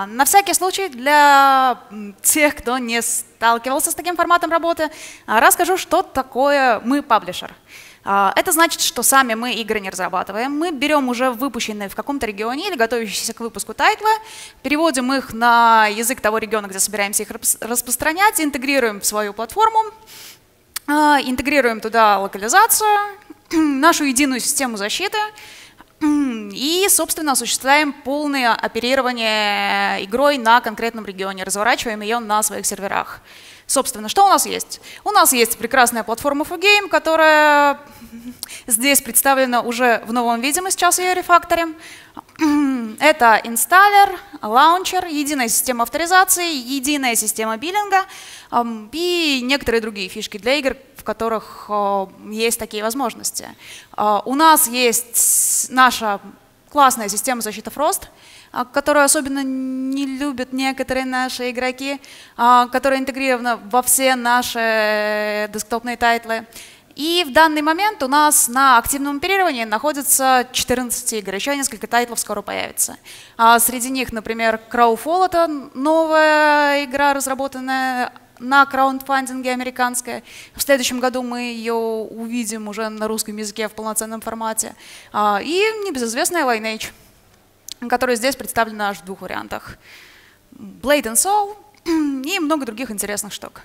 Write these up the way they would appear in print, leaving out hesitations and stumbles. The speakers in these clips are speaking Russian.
На всякий случай, для тех, кто не сталкивался с таким форматом работы, расскажу, что такое мы паблишер. Это значит, что сами мы игры не разрабатываем. Мы берем уже выпущенные в каком-то регионе или готовящиеся к выпуску тайтлы, переводим их на язык того региона, где собираемся их распространять, интегрируем в свою платформу, интегрируем туда локализацию, нашу единую систему защиты и, собственно, осуществляем полное оперирование игрой на конкретном регионе, разворачиваем ее на своих серверах. Собственно, что у нас есть? У нас есть прекрасная платформа FuGame, которая здесь представлена уже в новом виде, мы сейчас ее рефакторим. Это инсталлер, лаунчер, единая система авторизации, единая система биллинга и некоторые другие фишки для игр, в которых есть такие возможности. У нас есть наша классная система защиты Frost, которую особенно не любят некоторые наши игроки, которая интегрирована во все наши десктопные тайтлы. И в данный момент у нас на активном оперировании находится 14 игр, еще несколько тайтлов скоро появится. Среди них, например, Crowfall — это новая игра, разработанная на краундфандинге, американская. В следующем году мы ее увидим уже на русском языке в полноценном формате. И небезызвестная Lineage, которая здесь представлена аж в двух вариантах. Blade and Soul и много других интересных штук.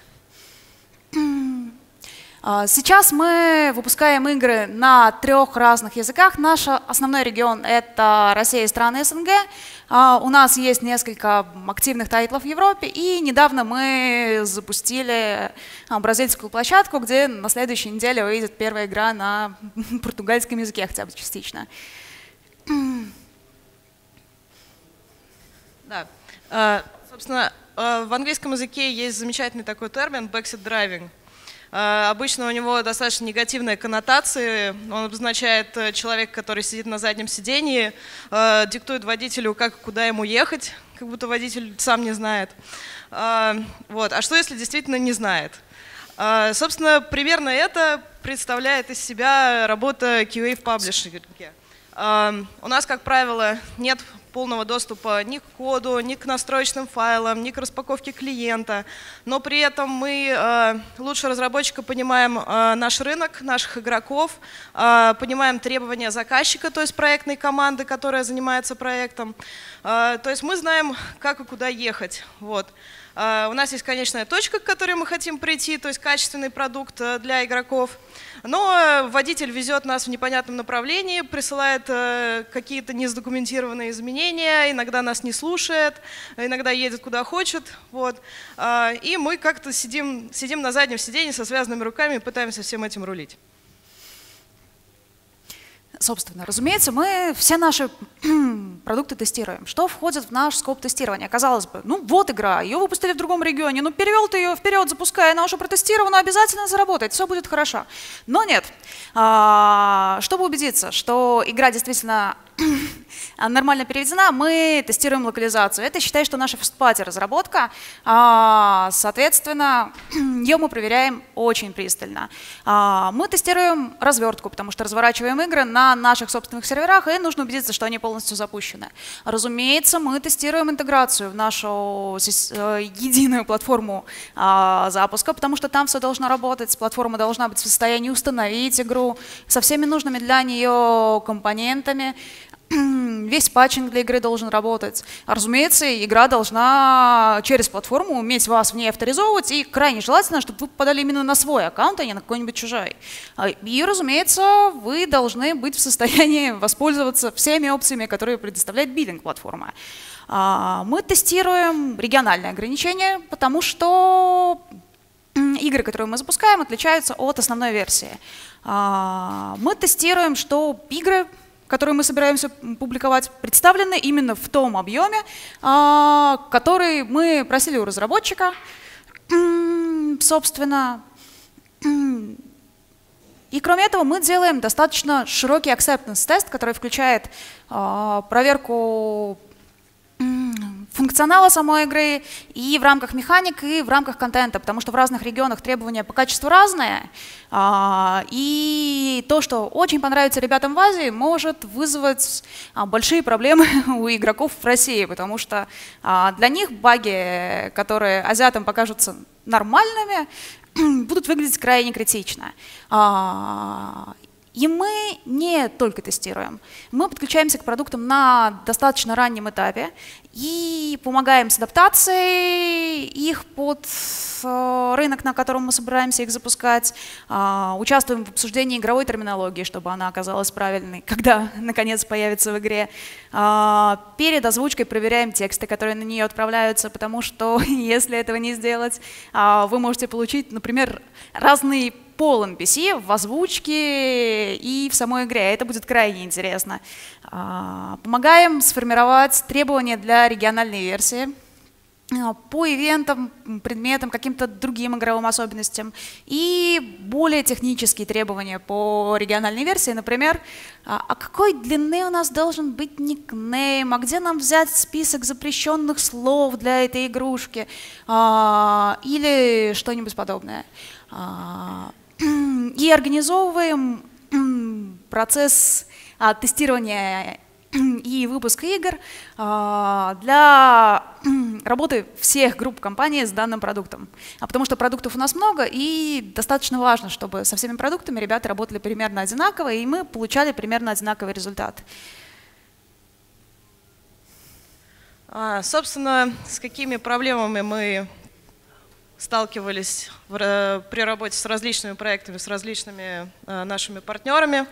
Сейчас мы выпускаем игры на 3 разных языках. Наш основной регион — это Россия и страны СНГ. У нас есть несколько активных тайтлов в Европе, и недавно мы запустили бразильскую площадку, где на следующей неделе выйдет первая игра на португальском языке, хотя бы частично. Да. Собственно, в английском языке есть замечательный такой термин backseat driving. Обычно у него достаточно негативные коннотации. Он обозначает человека, который сидит на заднем сидении, диктует водителю, как и куда ему ехать, как будто водитель сам не знает. Вот. А что, если действительно не знает? Собственно, примерно это представляет из себя работа QA в паблишинге. У нас, как правило, нет полного доступа ни к коду, ни к настроечным файлам, ни к распаковке клиента. Но при этом мы лучше разработчика понимаем наш рынок, наших игроков, понимаем требования заказчика, то есть проектной команды, которая занимается проектом. То есть мы знаем, как и куда ехать. Вот. У нас есть конечная точка, к которой мы хотим прийти, то есть качественный продукт для игроков. Но водитель везет нас в непонятном направлении, присылает какие-то незадокументированные изменения, иногда нас не слушает, иногда едет куда хочет. Вот. И мы как-то сидим на заднем сиденье со связанными руками и пытаемся всем этим рулить. Собственно, разумеется, мы все наши продукты тестируем. Что входит в наш скоп тестирования? Казалось бы, ну вот игра, ее выпустили в другом регионе, ну перевел ты ее вперед, запускай, она уже протестирована, обязательно заработает, все будет хорошо. Но нет. Чтобы убедиться, что игра действительно нормально переведена, мы тестируем локализацию. Это, считай, что наша first-party разработка. Соответственно, ее мы проверяем очень пристально. Мы тестируем развертку, потому что разворачиваем игры на наших собственных серверах, и нужно убедиться, что они полностью запущены. Разумеется, мы тестируем интеграцию в нашу единую платформу запуска, потому что там все должно работать, платформа должна быть в состоянии установить игру со всеми нужными для нее компонентами. Весь патчинг для игры должен работать. Разумеется, игра должна через платформу уметь вас в ней авторизовывать, и крайне желательно, чтобы вы попадали именно на свой аккаунт, а не на какой-нибудь чужой. И, разумеется, вы должны быть в состоянии воспользоваться всеми опциями, которые предоставляет биллинг-платформа. Мы тестируем региональные ограничения, потому что игры, которые мы запускаем, отличаются от основной версии. Мы тестируем, что игры, которые мы собираемся публиковать, представлены именно в том объеме, который мы просили у разработчика. Собственно, и кроме этого мы делаем достаточно широкий acceptance тест, который включает проверку функционала самой игры, и в рамках механик, и в рамках контента, потому что в разных регионах требования по качеству разные. И то, что очень понравится ребятам в Азии, может вызвать большие проблемы у игроков в России, потому что для них баги, которые азиатам покажутся нормальными, будут выглядеть крайне критично. И мы не только тестируем, мы подключаемся к продуктам на достаточно раннем этапе и помогаем с адаптацией их под рынок, на котором мы собираемся их запускать, участвуем в обсуждении игровой терминологии, чтобы она оказалась правильной, когда наконец появится в игре. Перед озвучкой проверяем тексты, которые на нее отправляются, потому что если этого не сделать, вы можете получить, например, разный пол NPC в озвучке и в самой игре. Это будет крайне интересно. Помогаем сформировать требования для региональной версии по ивентам, предметам, каким-то другим игровым особенностям. И более технические требования по региональной версии, например, какой длины у нас должен быть никнейм, где нам взять список запрещенных слов для этой игрушки или что-нибудь подобное. И организовываем процесс тестирования и выпуска игр для работы всех групп компаний с данным продуктом. Потому что продуктов у нас много, и достаточно важно, чтобы со всеми продуктами ребята работали примерно одинаково, и мы получали примерно одинаковый результат. Собственно, с какими проблемами мы сталкивались при работе с различными проектами, с различными нашими партнерами.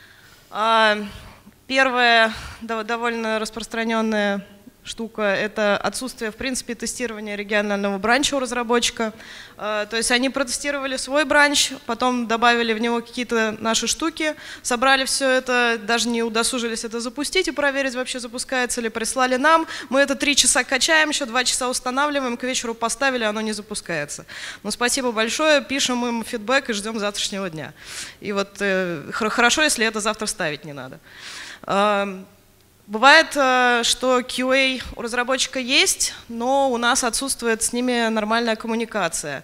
Первая довольно распространенная штука – это отсутствие, в принципе, тестирования регионального бранча у разработчика. То есть они протестировали свой бранч, потом добавили в него какие-то наши штуки, собрали все это, даже не удосужились это запустить и проверить, вообще запускается ли, прислали нам. Мы это 3 часа качаем, еще 2 часа устанавливаем, к вечеру поставили, оно не запускается. Ну, спасибо большое, пишем им фидбэк и ждем завтрашнего дня. И вот хорошо, если это завтра ставить не надо. Бывает, что QA у разработчика есть, но у нас отсутствует с ними нормальная коммуникация.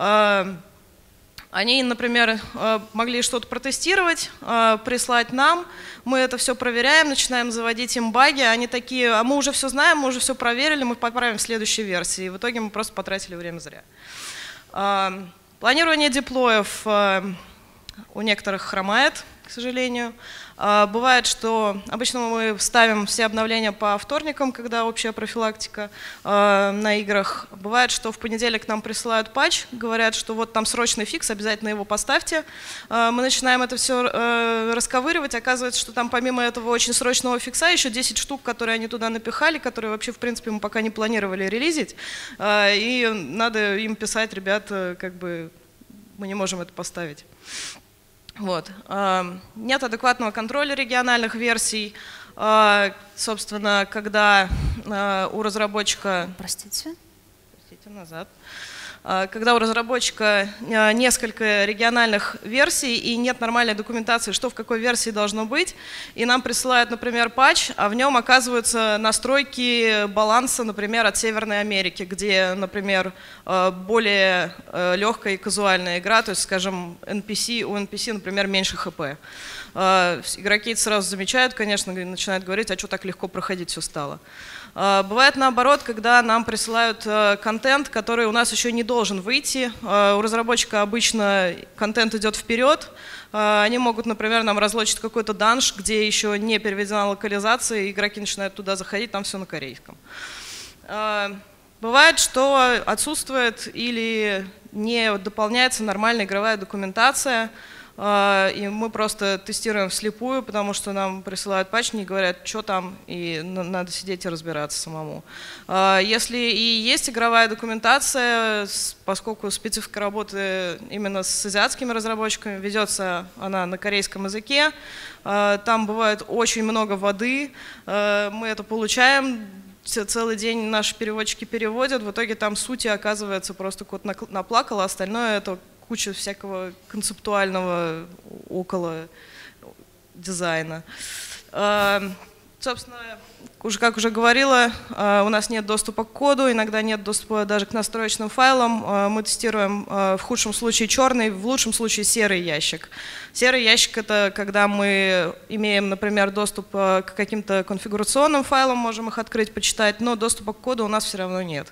Они, например, могли что-то протестировать, прислать нам, мы это все проверяем, начинаем заводить им баги, они такие, а мы уже все знаем, мы уже все проверили, мы поправим в следующей версии. И в итоге мы просто потратили время зря. Планирование деплоев у некоторых хромает, к сожалению. Бывает, что обычно мы ставим все обновления по вторникам, когда общая профилактика на играх. Бывает, что в понедельник нам присылают патч, говорят, что вот там срочный фикс, обязательно его поставьте. Мы начинаем это все расковыривать, оказывается, что там помимо этого очень срочного фикса еще 10 штук, которые они туда напихали, которые вообще в принципе мы пока не планировали релизить. И надо им писать, ребят, как бы мы не можем это поставить. Вот. Нет адекватного контроля региональных версий. Собственно, когда у разработчика… Простите, назад. Когда у разработчика несколько региональных версий и нет нормальной документации, что в какой версии должно быть, и нам присылают, например, патч, а в нем оказываются настройки баланса, например, от Северной Америки, где, например, более легкая и казуальная игра, то есть, скажем, у NPC, например, меньше ХП. Игроки это сразу замечают, конечно, начинают говорить, а что так легко проходить все стало. Бывает наоборот, когда нам присылают контент, который у нас еще не должен выйти. У разработчика обычно контент идет вперед. Они могут, например, нам разлочить какой-то данж, где еще не переведена локализация, и игроки начинают туда заходить, там все на корейском. Бывает, что отсутствует или не дополняется нормальная игровая документация. И мы просто тестируем вслепую, потому что нам присылают патч, не говорят, что там, и надо сидеть и разбираться самому. Если и есть игровая документация, поскольку специфика работы именно с азиатскими разработчиками, ведется она на корейском языке, там бывает очень много воды, мы это получаем, целый день наши переводчики переводят, в итоге там сути оказывается просто кот наплакал, а остальное это куча всякого концептуального около дизайна. Собственно, как уже говорила, у нас нет доступа к коду, иногда нет доступа даже к настроечным файлам. Мы тестируем в худшем случае черный, в лучшем случае серый ящик. Серый ящик — это когда мы имеем, например, доступ к каким-то конфигурационным файлам, можем их открыть, почитать, но доступа к коду у нас все равно нет.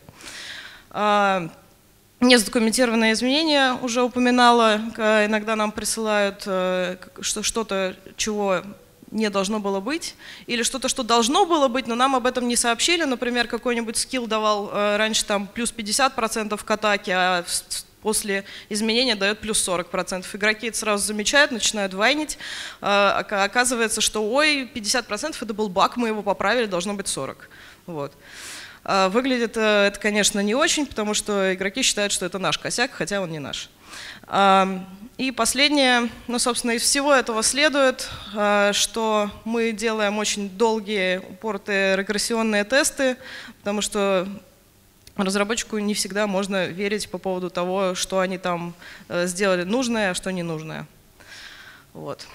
Незадокументированные изменения уже упоминала. Иногда нам присылают что-то, чего не должно было быть, или что-то, что должно было быть, но нам об этом не сообщили. Например, какой-нибудь скилл давал раньше там плюс 50% к атаке, а после изменения дает плюс 40%. Игроки это сразу замечают, начинают вайнить. Оказывается, что ой, 50% это был баг, мы его поправили, должно быть 40%. Вот. Выглядит это, конечно, не очень, потому что игроки считают, что это наш косяк, хотя он не наш. И последнее, ну, собственно, из всего этого следует, что мы делаем очень долгие, упоротые регрессионные тесты, потому что разработчику не всегда можно верить по поводу того, что они там сделали нужное, а что ненужное. Вот.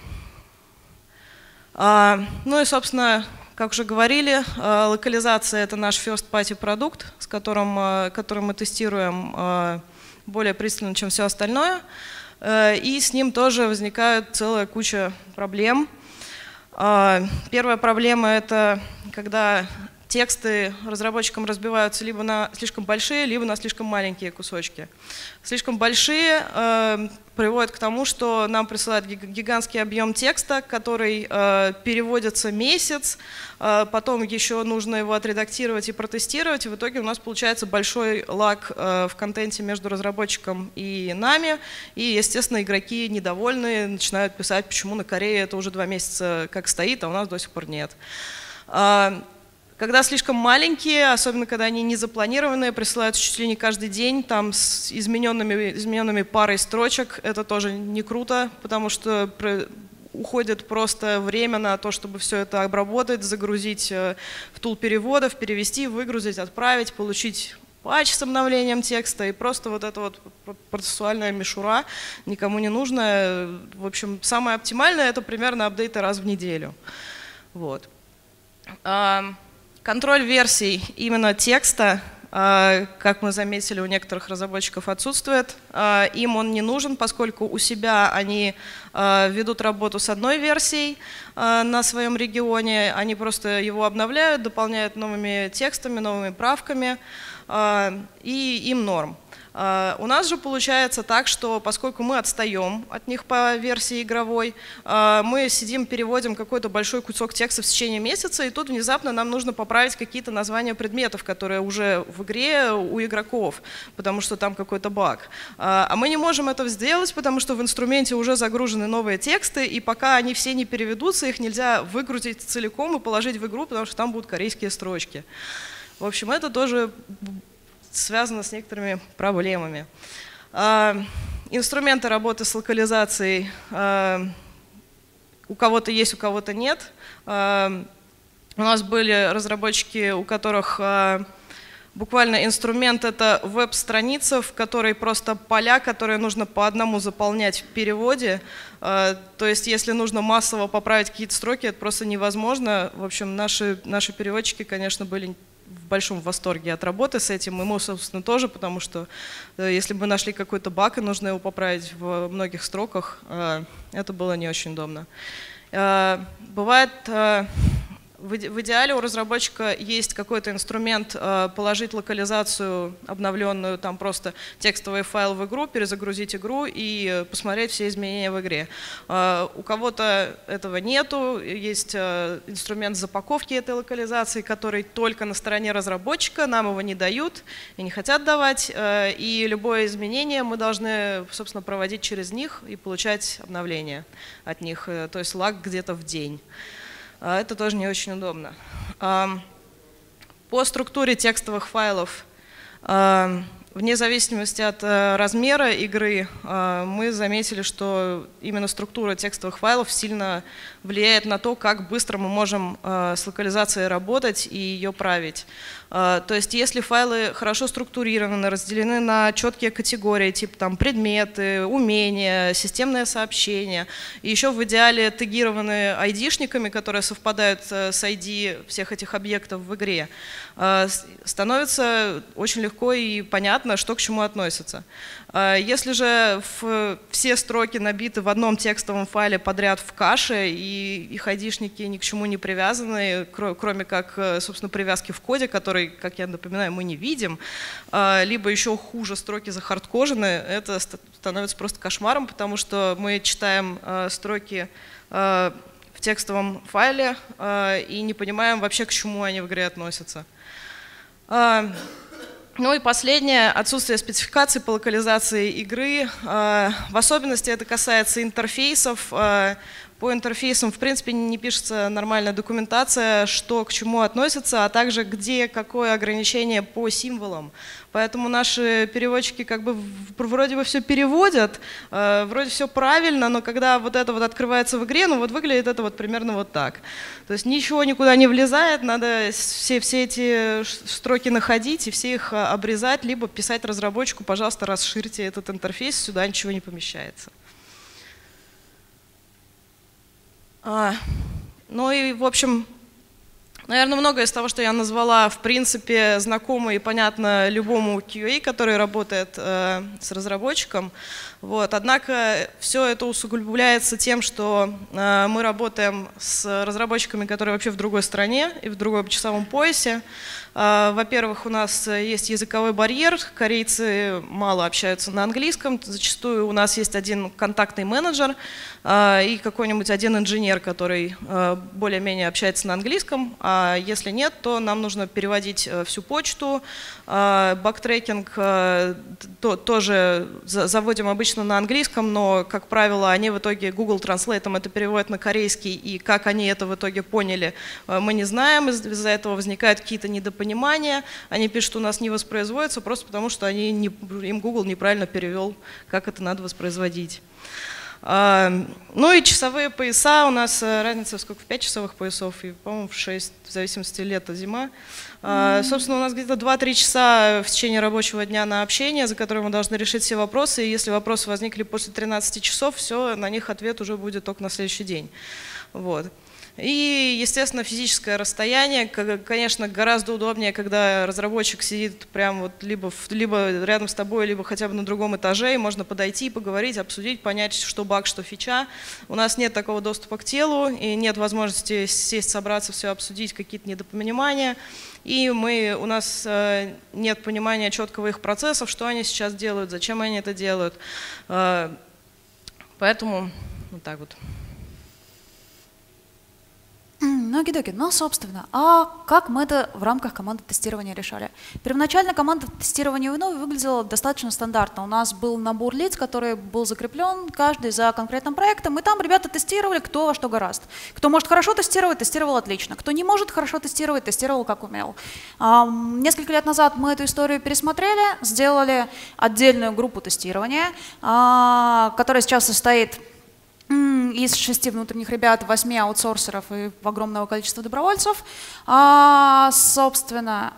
Ну и, собственно, как уже говорили, локализация — это наш first-party продукт, с которым мы тестируем более пристально, чем все остальное. И с ним тоже возникает целая куча проблем. Первая проблема — это когда тексты разработчикам разбиваются либо на слишком большие, либо на слишком маленькие кусочки. Слишком большие приводят к тому, что нам присылают гигантский объем текста, который переводится месяц, потом еще нужно его отредактировать и протестировать, и в итоге у нас получается большой лаг в контенте между разработчиком и нами, и, естественно, игроки недовольные, начинают писать, почему на Корее это уже 2 месяца как стоит, а у нас до сих пор нет. Когда слишком маленькие, особенно когда они не запланированные, присылаются чуть ли не каждый день, там с измененными парой строчек, это тоже не круто, потому что уходит просто время на то, чтобы все это обработать, загрузить в тул переводов, перевести, выгрузить, отправить, получить патч с обновлением текста, и просто вот эта вот процессуальная мишура никому не нужна. В общем, самое оптимальное — это примерно апдейты раз в неделю. Вот. Контроль версий именно текста, как мы заметили, у некоторых разработчиков отсутствует. Им он не нужен, поскольку у себя они ведут работу с одной версией на своем регионе, они просто его обновляют, дополняют новыми текстами, новыми правками, и им норм. У нас же получается так, что поскольку мы отстаем от них по версии игровой, мы сидим, переводим какой-то большой кусок текста в течение месяца, и тут внезапно нам нужно поправить какие-то названия предметов, которые уже в игре у игроков, потому что там какой-то баг. А мы не можем этого сделать, потому что в инструменте уже загружены новые тексты, и пока они все не переведутся, их нельзя выгрузить целиком и положить в игру, потому что там будут корейские строчки. В общем, это тоже связано с некоторыми проблемами. Инструменты работы с локализацией у кого-то есть, у кого-то нет. У нас были разработчики, у которых буквально инструмент — это веб-страница, в которой просто поля, которые нужно по одному заполнять в переводе. То есть если нужно массово поправить какие-то строки, это просто невозможно. В общем, наши переводчики, конечно, были в большом восторге от работы с этим, и мы, собственно, тоже, потому что если бы мы нашли какой-то баг и нужно его поправить в многих строках, это было не очень удобно. Бывает, в идеале у разработчика есть какой-то инструмент положить локализацию обновленную, там просто текстовый файл в игру, перезагрузить игру и посмотреть все изменения в игре. У кого-то этого нету, есть инструмент запаковки этой локализации, который только на стороне разработчика, нам его не дают и не хотят давать, и любое изменение мы должны, собственно, проводить через них и получать обновления от них, то есть лаг где-то в день. Это тоже не очень удобно. По структуре текстовых файлов вне зависимости от размера игры, мы заметили, что именно структура текстовых файлов сильно влияет на то, как быстро мы можем с локализацией работать и ее править. То есть если файлы хорошо структурированы, разделены на четкие категории, типа там предметы, умения, системное сообщение, и еще в идеале тегированы ID-шниками, которые совпадают с ID всех этих объектов в игре, становится очень легко и понятно, что к чему относится. Если же все строки набиты в одном текстовом файле подряд в каше, и их ID-шники ни к чему не привязаны, кроме как, собственно, привязки в коде, который, как я напоминаю, мы не видим, либо еще хуже, строки захардкожены, это становится просто кошмаром, потому что мы читаем строки в текстовом файле и не понимаем вообще, к чему они в игре относятся. Ну и последнее, отсутствие спецификаций по локализации игры. В особенности это касается интерфейсов. По интерфейсам, в принципе, не пишется нормальная документация, что к чему относится, а также где какое ограничение по символам. Поэтому наши переводчики как бы вроде бы все переводят, вроде все правильно, но когда вот это вот открывается в игре, ну вот выглядит это вот примерно вот так. То есть ничего никуда не влезает, надо все эти строки находить и все их обрезать, либо писать разработчику, пожалуйста, расширьте этот интерфейс, сюда ничего не помещается. Ну и, в общем, наверное, многое из того, что я назвала, в принципе, знакомо и понятно любому QA, который работает с разработчиком. Вот. Однако все это усугубляется тем, что мы работаем с разработчиками, которые вообще в другой стране и в другом часовом поясе. Во-первых, у нас есть языковой барьер, корейцы мало общаются на английском, зачастую у нас есть один контактный менеджер и какой-нибудь один инженер, который более-менее общается на английском, а если нет, то нам нужно переводить всю почту, бактрекинг тоже заводим обычно на английском, но, как правило, они в итоге Google Translate это переводят на корейский, и как они это в итоге поняли, мы не знаем, из-за этого возникают какие-то недопонимания, они пишут, что у нас не воспроизводится, просто потому что им Google неправильно перевел, как это надо воспроизводить. Ну и часовые пояса, у нас разница в 5 часовых поясов, и, по-моему, в 6, в зависимости лета, зима. Собственно, у нас где-то 2-3 часа в течение рабочего дня на общение, за которые мы должны решить все вопросы, и если вопросы возникли после 13 часов, все, на них ответ уже будет только на следующий день. Вот. И, естественно, физическое расстояние, конечно, гораздо удобнее, когда разработчик сидит прямо вот либо рядом с тобой, либо хотя бы на другом этаже, и можно подойти, поговорить, обсудить, понять, что баг, что фича. У нас нет такого доступа к телу, и нет возможности сесть, собраться, все обсудить, какие-то недопонимания. И у нас нет понимания четкого их процессов, что они сейчас делают, зачем они это делают. Поэтому вот так вот. Ну, окей-доки. Ну, собственно, а как мы это в рамках команды тестирования решали? Первоначально команда тестирования Uinove выглядела достаточно стандартно. У нас был набор лиц, который был закреплен, каждый за конкретным проектом, и там ребята тестировали, кто во что гораст. Кто может хорошо тестировать, тестировал отлично. Кто не может хорошо тестировать, тестировал как умел. Несколько лет назад мы эту историю пересмотрели, сделали отдельную группу тестирования, которая сейчас состоит из 6 внутренних ребят, 8 аутсорсеров и огромного количества добровольцев. Собственно,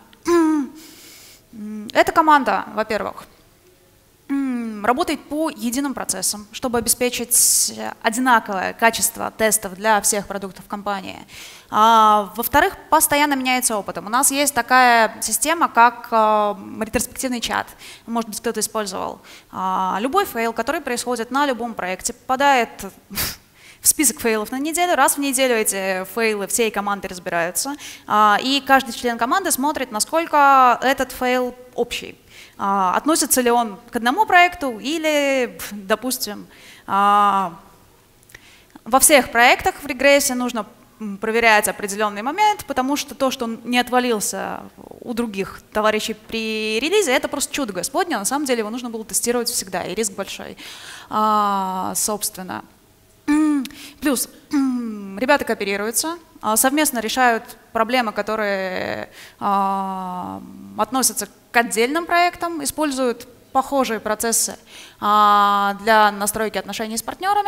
эта команда, во-первых, работает по единым процессам, чтобы обеспечить одинаковое качество тестов для всех продуктов компании. Во-вторых, постоянно меняется опытом. У нас есть такая система, как ретроспективный чат. Может быть, кто-то использовал. Любой фейл, который происходит на любом проекте, попадает в список фейлов на неделю. Раз в неделю эти фейлы всей команды разбираются. И каждый член команды смотрит, насколько этот фейл общий. Относится ли он к одному проекту или, допустим, во всех проектах в регрессе нужно проверять определенный момент, потому что то, что он не отвалился у других товарищей при релизе, это просто чудо Господне, на самом деле его нужно было тестировать всегда, и риск большой, собственно. Плюс ребята кооперируются, совместно решают проблемы, которые относятся к отдельным проектам, используют похожие процессы для настройки отношений с партнерами.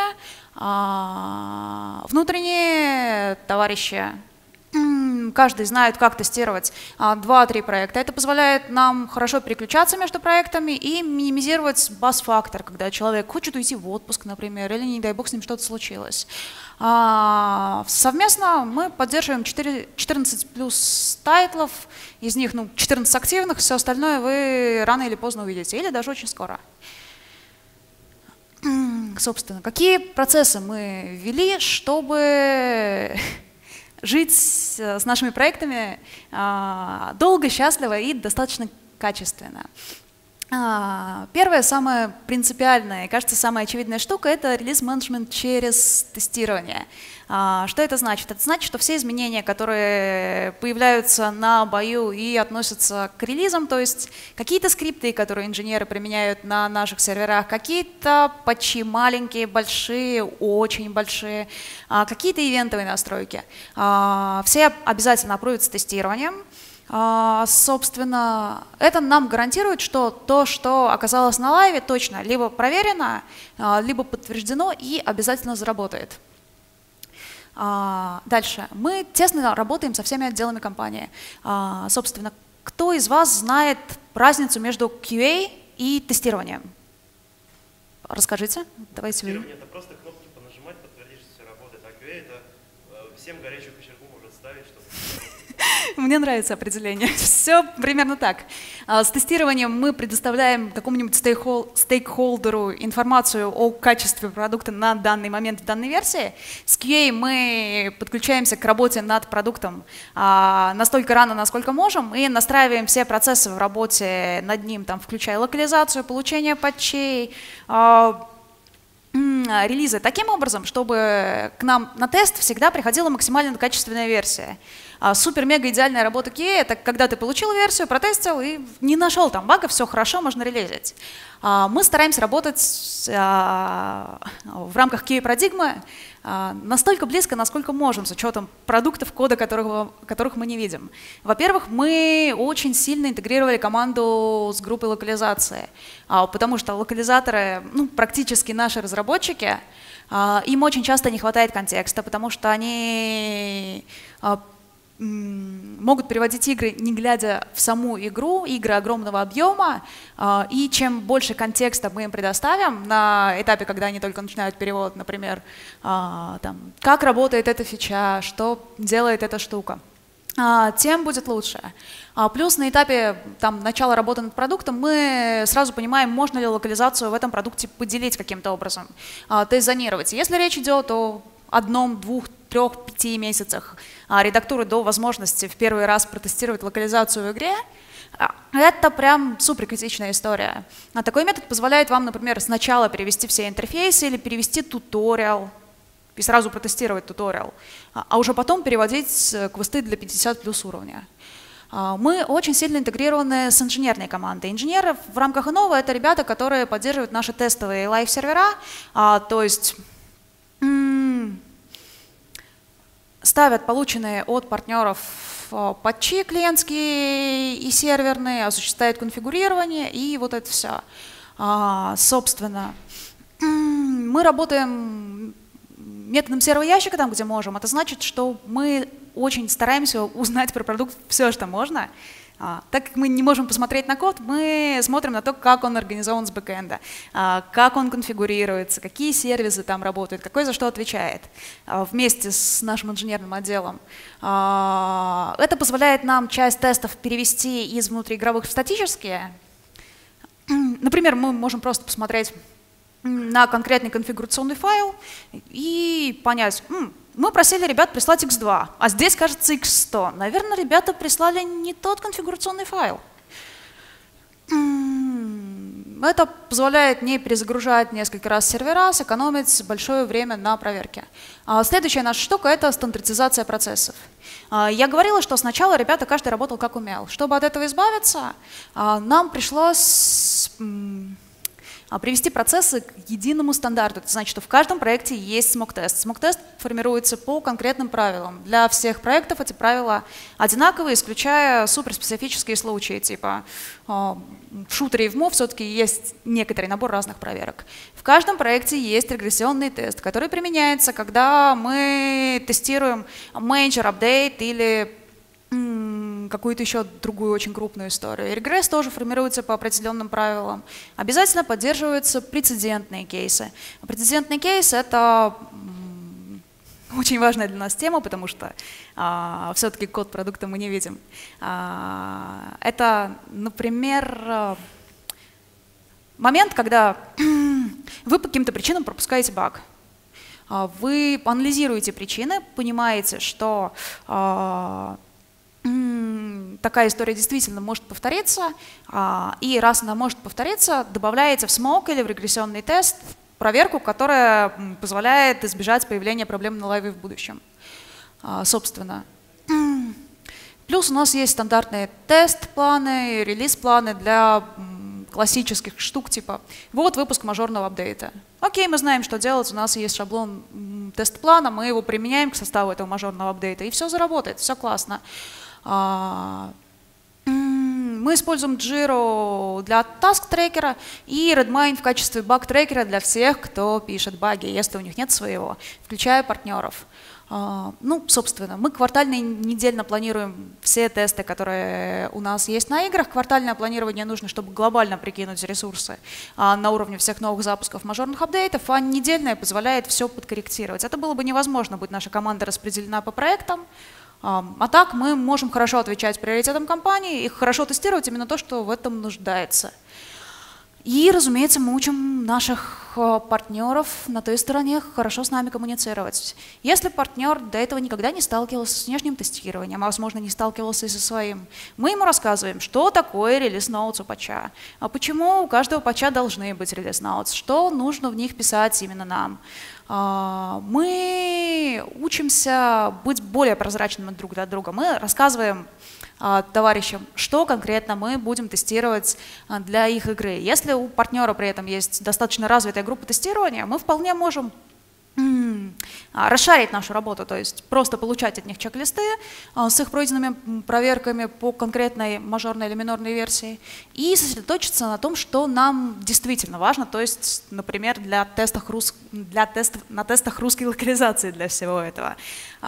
Внутренние товарищи, каждый знает, как тестировать 2-3 проекта. Это позволяет нам хорошо переключаться между проектами и минимизировать бас-фактор, когда человек хочет уйти в отпуск, например, или, не дай бог, с ним что-то случилось. Совместно мы поддерживаем 14 плюс тайтлов, из них 14 активных, все остальное вы рано или поздно увидите, или даже очень скоро. Собственно, какие процессы мы ввели, чтобы жить с нашими проектами долго, счастливо и достаточно качественно? Первая, самая принципиальная и, кажется, самая очевидная штука — это релиз-менеджмент через тестирование. Что это значит? Это значит, что все изменения, которые появляются на бою и относятся к релизам, то есть какие-то скрипты, которые инженеры применяют на наших серверах, какие-то патчи маленькие, большие, очень большие, какие-то ивентовые настройки, все обязательно аппровятся тестированием. Собственно, это нам гарантирует, что то, что оказалось на лайве, точно либо проверено, либо подтверждено и обязательно заработает. Дальше. Мы тесно работаем со всеми отделами компании. Собственно, кто из вас знает разницу между QA и тестированием? Расскажите. Давайте вы. Тестирование — это просто кнопки понажимать, подтвердить, что все работает, а QA — это всем горячую кочергу может ставить, чтобы... Мне нравится определение. Все примерно так. С тестированием мы предоставляем какому-нибудь стейкхолдеру информацию о качестве продукта на данный момент в данной версии. С QA мы подключаемся к работе над продуктом настолько рано, насколько можем, и настраиваем все процессы в работе над ним, там, включая локализацию, получение патчей, релизы таким образом, чтобы к нам на тест всегда приходила максимально качественная версия. Супер-мега-идеальная работа QA — это когда ты получил версию, протестил и не нашел там багов, все хорошо, можно релизить. Мы стараемся работать в рамках QA-парадигмы настолько близко, насколько можем, с учетом продуктов, кода, которых мы не видим. Во-первых, мы очень сильно интегрировали команду с группой локализации, потому что локализаторы, практически наши разработчики, им очень часто не хватает контекста, потому что они могут переводить игры, не глядя в саму игру, игры огромного объема, и чем больше контекста мы им предоставим на этапе, когда они только начинают перевод, например, как работает эта фича, что делает эта штука, тем будет лучше. Плюс на этапе начала работы над продуктом мы сразу понимаем, можно ли локализацию в этом продукте поделить каким-то образом, тезонировать. Если речь идет о 1, 2, 3, 5 месяцах редактуры до возможности в первый раз протестировать локализацию в игре, это прям суперкритичная история. Такой метод позволяет вам, например, сначала перевести все интерфейсы или перевести туториал и сразу протестировать туториал, а уже потом переводить квесты для 50 плюс уровня. Мы очень сильно интегрированы с инженерной командой. Инженеры в рамках Innova — это ребята, которые поддерживают наши тестовые лайв-сервера, то есть ставят полученные от партнеров патчи клиентские и серверные, осуществляют конфигурирование и вот это все. Собственно, мы работаем методом серого ящика там, где можем. Это значит, что мы очень стараемся узнать про продукт все, что можно. Так как мы не можем посмотреть на код, мы смотрим на то, как он организован с бэкэнда, как он конфигурируется, какие сервисы там работают, какой за что отвечает, вместе с нашим инженерным отделом. Это позволяет нам часть тестов перевести из внутриигровых в статические. Например, мы можем просто посмотреть на конкретный конфигурационный файл и понять, мы просили ребят прислать x2, а здесь, кажется, x100. Наверное, ребята прислали не тот конфигурационный файл. Это позволяет не перезагружать несколько раз сервера, сэкономить большое время на проверке. Следующая наша штука — это стандартизация процессов. Я говорила, что сначала ребята каждый работал как умел. Чтобы от этого избавиться, нам пришлось привести процессы к единому стандарту. Это значит, что в каждом проекте есть смок-тест. Смок-тест формируется по конкретным правилам. Для всех проектов эти правила одинаковые, исключая суперспецифические случаи, типа в шутере и в МОВ все-таки есть некоторый набор разных проверок. В каждом проекте есть регрессионный тест, который применяется, когда мы тестируем major update или какую-то еще другую очень крупную историю. Регресс тоже формируется по определенным правилам. Обязательно поддерживаются прецедентные кейсы. Прецедентный кейс — это очень важная для нас тема, потому что все-таки код продукта мы не видим. Это, например, момент, когда вы по каким-то причинам пропускаете баг. Вы анализируете причины, понимаете, что такая история действительно может повториться, и раз она может повториться, добавляете в смок или в регрессионный тест проверку, которая позволяет избежать появления проблем на лайве в будущем. Собственно. Плюс у нас есть стандартные тест-планы, релиз-планы для классических штук, типа вот выпуск мажорного апдейта. Окей, мы знаем, что делать, у нас есть шаблон тест-плана, мы его применяем к составу этого мажорного апдейта, и все заработает, все классно. Мы используем Jira для task-трекера и Redmine в качестве баг-трекера для всех, кто пишет баги, если у них нет своего, включая партнеров. Ну, собственно, мы квартально и недельно планируем все тесты, которые у нас есть на играх. Квартальное планирование нужно, чтобы глобально прикинуть ресурсы на уровне всех новых запусков мажорных апдейтов, а недельное позволяет все подкорректировать. Это было бы невозможно, будь наша команда распределена по проектам. А так мы можем хорошо отвечать приоритетам компании и хорошо тестировать именно то, что в этом нуждается. И, разумеется, мы учим наших партнеров на той стороне хорошо с нами коммуницировать. Если партнер до этого никогда не сталкивался с внешним тестированием, а, возможно, не сталкивался и со своим, мы ему рассказываем, что такое релиз-ноутс у патча, а почему у каждого патча должны быть релиз-ноутс, что нужно в них писать именно нам. Мы учимся быть более прозрачными друг для друга. Мы рассказываем товарищам, что конкретно мы будем тестировать для их игры. Если у партнера при этом есть достаточно развитая группа тестирования, мы вполне можем расшарить нашу работу, то есть просто получать от них чек-листы с их пройденными проверками по конкретной мажорной или минорной версии и сосредоточиться на том, что нам действительно важно, то есть, например, на тестах русской локализации для всего этого,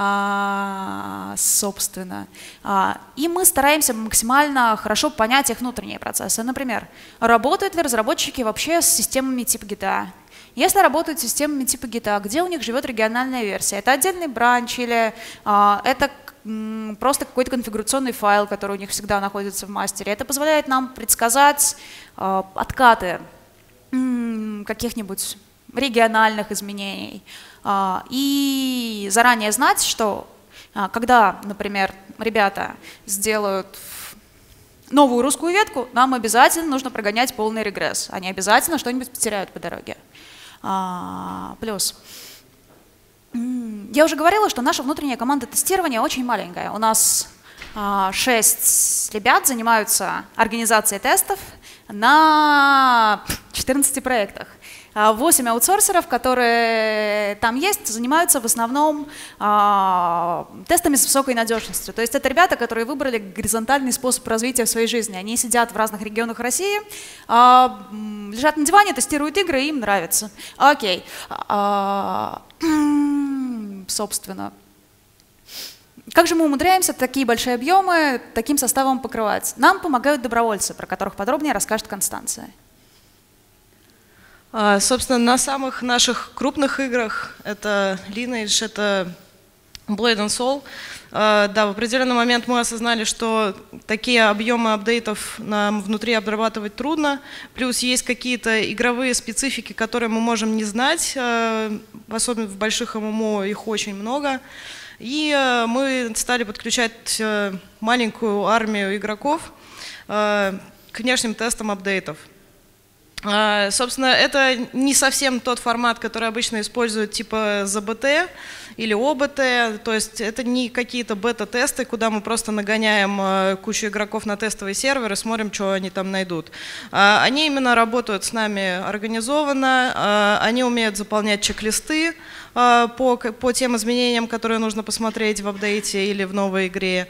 собственно. И мы стараемся максимально хорошо понять их внутренние процессы. Например, работают ли разработчики вообще с системами типа GTA? Если работают с системами типа Git, где у них живет региональная версия? Это отдельный бранч или это просто какой-то конфигурационный файл, который у них всегда находится в мастере? Это позволяет нам предсказать откаты каких-нибудь региональных изменений и заранее знать, что когда, например, ребята сделают новую русскую ветку, нам обязательно нужно прогонять полный регресс. Они обязательно что-нибудь потеряют по дороге. Плюс. Я уже говорила, что наша внутренняя команда тестирования очень маленькая. У нас 6 ребят занимаются организацией тестов на 14 проектах. 8 аутсорсеров, которые там есть, занимаются в основном тестами с высокой надежностью. То есть это ребята, которые выбрали горизонтальный способ развития в своей жизни. Они сидят в разных регионах России, лежат на диване, тестируют игры, и им нравится. Окей. Собственно. Как же мы умудряемся такие большие объемы таким составом покрывать? Нам помогают добровольцы, про которых подробнее расскажет Констанция. Собственно, на самых наших крупных играх, это Lineage, это Blade and Soul, да, в определенный момент мы осознали, что такие объемы апдейтов нам внутри обрабатывать трудно, плюс есть какие-то игровые специфики, которые мы можем не знать, особенно в больших ММО их очень много, и мы стали подключать маленькую армию игроков к внешним тестам апдейтов. Собственно, это не совсем тот формат, который обычно используют типа ЗБТ или ОБТ, то есть это не какие-то бета-тесты, куда мы просто нагоняем кучу игроков на тестовый сервер и смотрим, что они там найдут. Они именно работают с нами организованно, они умеют заполнять чек-листы по тем изменениям, которые нужно посмотреть в апдейте или в новой игре.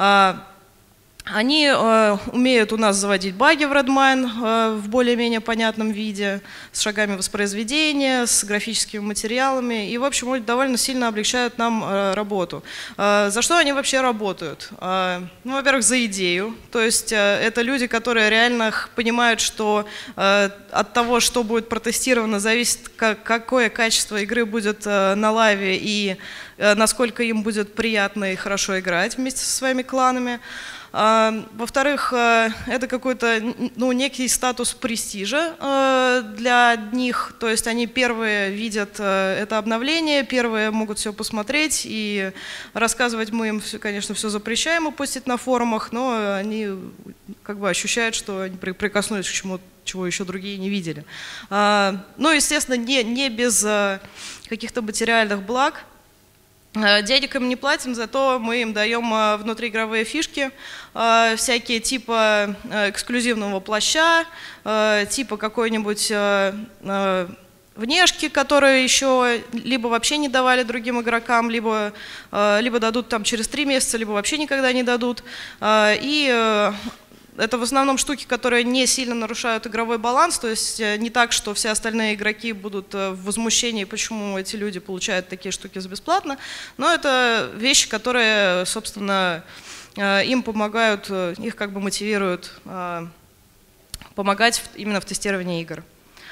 Они умеют у нас заводить баги в Redmine в более-менее понятном виде, с шагами воспроизведения, с графическими материалами и, в общем, довольно сильно облегчают нам работу. За что они вообще работают? Ну, во-первых, за идею, то есть это люди, которые реально понимают, что от того, что будет протестировано, зависит, какое качество игры будет на лайве и насколько им будет приятно и хорошо играть вместе со своими кланами. Во-вторых, это какой-то некий статус престижа для них, то есть они первые видят это обновление, первые могут все посмотреть и рассказывать мы им, конечно, все запрещаем и постить на форумах, но они как бы ощущают, что они прикоснулись к чему-то, чего еще другие не видели. Ну, естественно, не без каких-то материальных благ. Денег им не платим, зато мы им даем внутриигровые фишки, всякие типа эксклюзивного плаща, типа какой-нибудь внешки, которые еще либо вообще не давали другим игрокам, либо дадут там через 3 месяца, либо вообще никогда не дадут. И это в основном штуки, которые не сильно нарушают игровой баланс, то есть не так, что все остальные игроки будут в возмущении, почему эти люди получают такие штуки за бесплатно, но это вещи, которые, собственно, им помогают, их как бы мотивируют помогать именно в тестировании игр.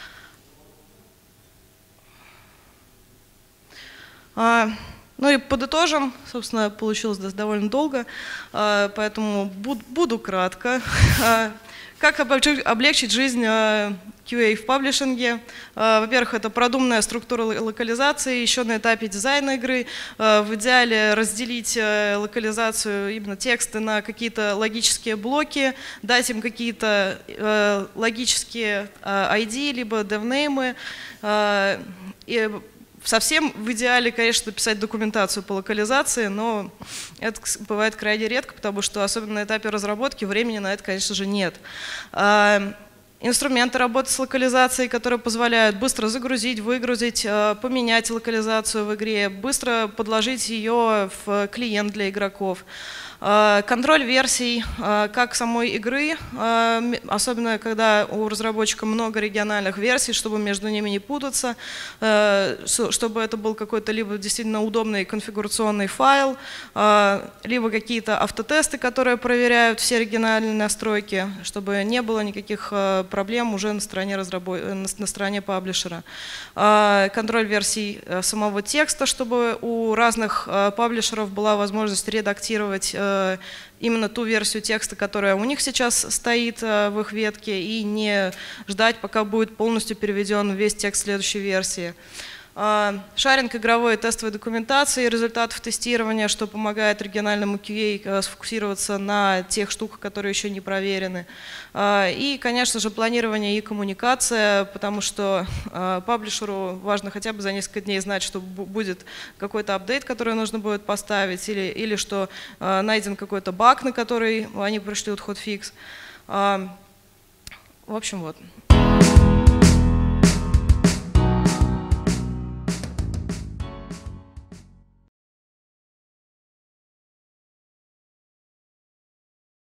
Ну и подытожим, собственно, получилось довольно долго, поэтому буду кратко. Как облегчить жизнь QA в паблишинге? Во-первых, это продуманная структура локализации, еще на этапе дизайна игры. В идеале разделить локализацию, именно тексты, на какие-то логические блоки, дать им какие-то логические ID, либо devname. И совсем в идеале, конечно, писать документацию по локализации, но это бывает крайне редко, потому что особенно на этапе разработки времени на это, конечно же, нет. Инструменты работы с локализацией, которые позволяют быстро загрузить, выгрузить, поменять локализацию в игре, быстро подложить ее в клиент для игроков. Контроль версий как самой игры, особенно когда у разработчика много региональных версий, чтобы между ними не путаться, чтобы это был какой-то либо действительно удобный конфигурационный файл, либо какие-то автотесты, которые проверяют все региональные настройки, чтобы не было никаких проблем уже на стороне паблишера. Контроль версий самого текста, чтобы у разных паблишеров была возможность редактировать именно ту версию текста, которая у них сейчас стоит в их ветке, и не ждать, пока будет полностью переведен весь текст следующей версии. Шаринг игровой и тестовой документации, результатов тестирования, что помогает региональному QA сфокусироваться на тех штуках, которые еще не проверены. И, конечно же, планирование и коммуникация, потому что паблишеру важно хотя бы за несколько дней знать, что будет какой-то апдейт, который нужно будет поставить, или что найден какой-то баг, на который они пришлют хотфикс. В общем, вот.